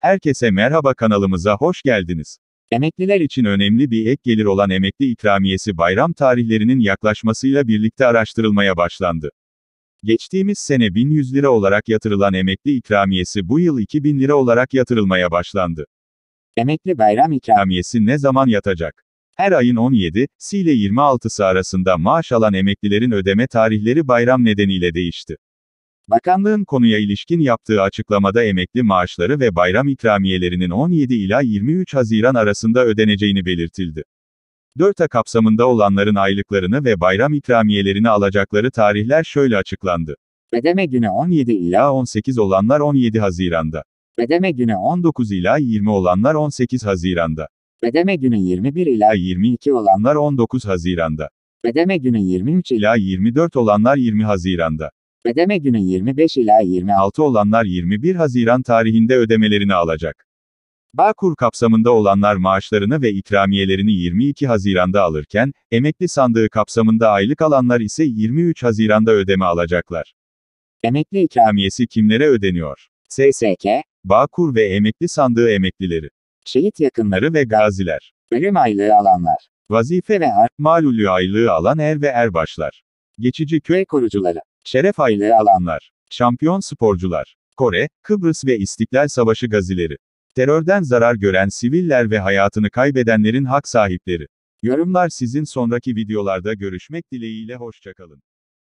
Herkese merhaba, kanalımıza hoş geldiniz. Emekliler için önemli bir ek gelir olan emekli ikramiyesi bayram tarihlerinin yaklaşmasıyla birlikte araştırılmaya başlandı. Geçtiğimiz sene 1100 lira olarak yatırılan emekli ikramiyesi bu yıl 2000 lira olarak yatırılmaya başlandı. Emekli bayram ikramiyesi ne zaman yatacak? Her ayın 17'si ile 26'sı arasında maaş alan emeklilerin ödeme tarihleri bayram nedeniyle değişti. Bakanlığın konuya ilişkin yaptığı açıklamada emekli maaşları ve bayram ikramiyelerinin 17 ila 23 Haziran arasında ödeneceğini belirtildi. 4A kapsamında olanların aylıklarını ve bayram ikramiyelerini alacakları tarihler şöyle açıklandı. Ödeme günü 17 ila 18 olanlar 17 Haziran'da. Ödeme günü 19 ila 20 olanlar 18 Haziran'da. Ödeme günü 21 ila 22 olanlar 19 Haziran'da. Ödeme günü 23 ila 24 olanlar 20 Haziran'da. Ödeme günü 25 ila 26 olanlar 21 Haziran tarihinde ödemelerini alacak. Bağkur kapsamında olanlar maaşlarını ve ikramiyelerini 22 Haziran'da alırken, emekli sandığı kapsamında aylık alanlar ise 23 Haziran'da ödeme alacaklar. Emekli ikramiyesi kimlere ödeniyor? SSK, Bağkur ve emekli sandığı emeklileri, şehit yakınları ve gaziler, ölüm aylığı alanlar, vazife ve malulü aylığı alan er ve erbaşlar, geçici köy korucuları, şeref aylığı alanlar, şampiyon sporcular, Kore, Kıbrıs ve İstiklal Savaşı gazileri, terörden zarar gören siviller ve hayatını kaybedenlerin hak sahipleri. Yorumlar sizin. Sonraki videolarda görüşmek dileğiyle, hoşça kalın.